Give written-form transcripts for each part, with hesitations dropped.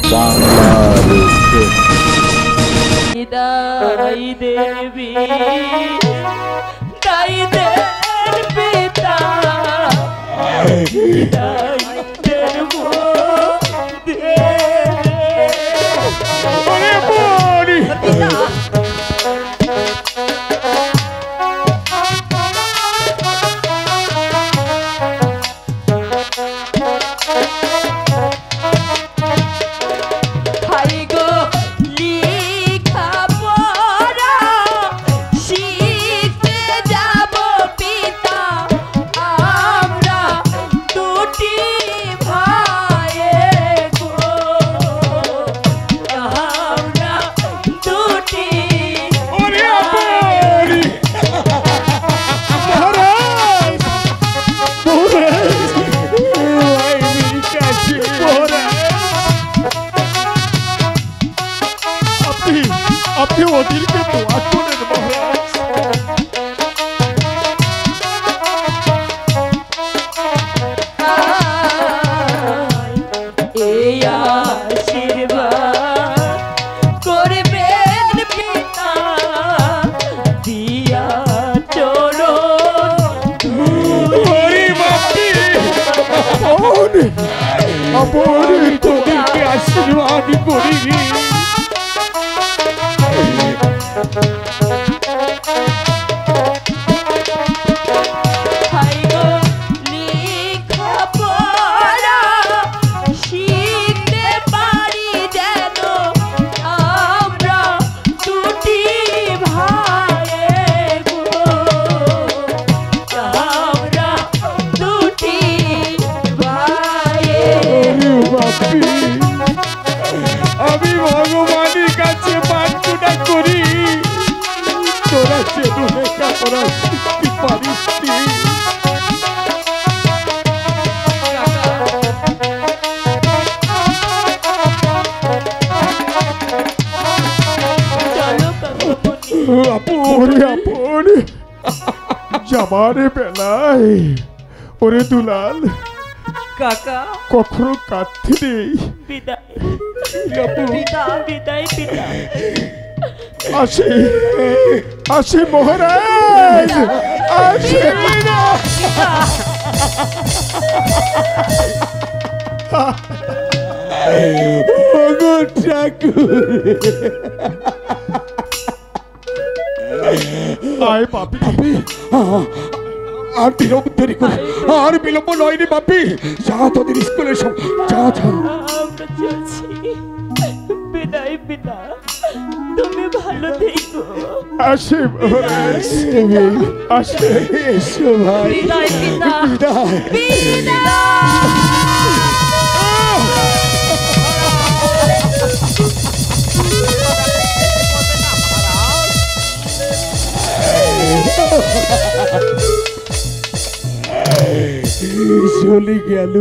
বাংলাদেশে। বিদায় দেবী দাই দের পিতা বিদায় দেব দে ওরে বড়ি আপনি ওদেরকে দোয়া করেন মহারাজ। এই আশীর্বাদ করবেন পিতা দিয়া চরণ আপনি তোদেরকে আশীর্বাদ করি। আমি ভগবানের কাছে প্রার্থনা করি তোরা যেন লেখাপড়া শিখতে পারিস। আপনি আপনি জামারে বেলায় ওরে দুলাল কাকা কখনো কাঁদতে নেই। বিদায় পিতা বিদায় পিতা আসে আসে মহারাজ আসে। আয় বাপি বাপি আর বিলম্ব দেরি করে আর বিলম্ব নয় রে বাপি যা তোদের স্কুলের সব যা যা আমরা চলছি বিদায় পিতা তুমি ভালো থেকো। আসে আসে এসো ভাই বিদায় পিতা বিদায় চলে গেল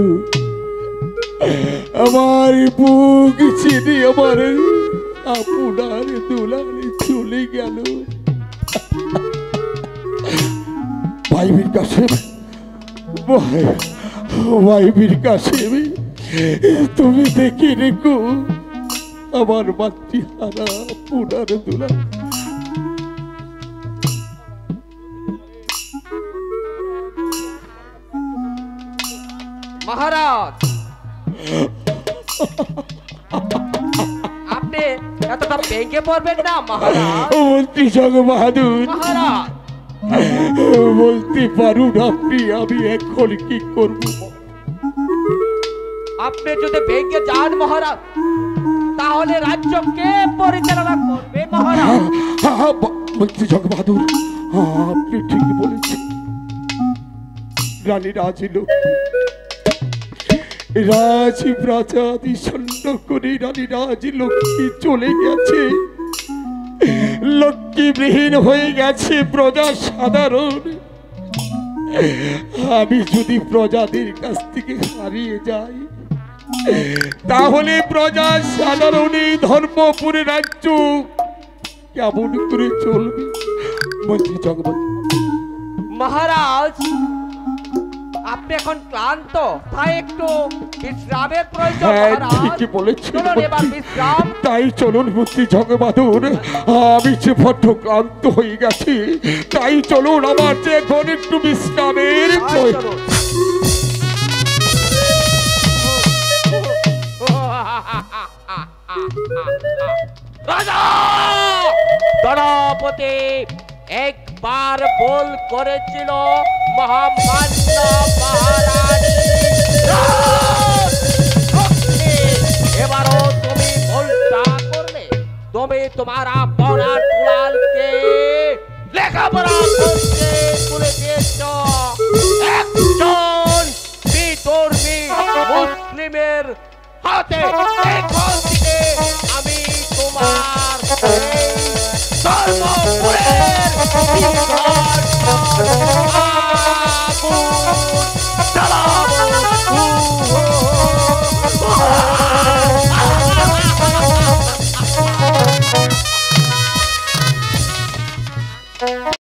আমার বুক চিনি আমার আপনার দুলালে চলে গেল। ভাইবির কাছে ভাইবির কাছে তুমি দেখি রেখো আমার মাতৃহারা আপনার দুলাল। মহারাজ আপনি এতটা ভেঙে পড়বেন না মহারাজ। মন্ত্রী জগ বাহাদুর মহারাজ বলতে পারুন আপনি আমি এখন কি করব। আপনি যদি ভেঙে যান মহারাজ তাহলে রাজ্য কে পরিচালনা করবে মহারাজ? মন্ত্রী জগ বাহাদুর আপনি ঠিকই বলেছেন। রানী রাজপ্রাসাদ ছন্ন করে রানী রাজলক্ষ্মী চলে গেছে। লক্ষ্মীবিহীন হয়ে গেছে প্রজা সাধারণ। আমি যদি প্রজাদের কাছ থেকে হারিয়ে যাই তাহলে প্রজা সাধারণ এই ধর্মপুরে রাজ্য কেমন করে চলবে? মন্ত্রী জগবত মহারাজ আপনি এখন ক্লান্ত, তাই একটু বিশ্রামের প্রয়োজন হ্যাঁ মহারাজ। ঠিকই বলেছেন চলুন এবার মন্ত্রী। বিশ্রাম। তাই চলুন মন্ত্রী জগবাদুর, আমি যে বড্ড ক্লান্ত হয়ে গেছি, তাই চলুন আমার যে এখন একটু বিশ্রামের তাই প্রয়োজন। চলুন। রাজা গণপতি একবার বল করেছিল মহামান্য মহারানী রাজলক্ষ্মী। এবারও তুমি ভুলটা করলে। তুমি তোমার পড়া দুলালকে লেখাপড়া করতে তুলে দিয়েছ একজন বিধর্মী মুসলিমের হাতে। এখন থেকে আমি তোমার এই ধর্মপুরের আগুন জ্বালাবো।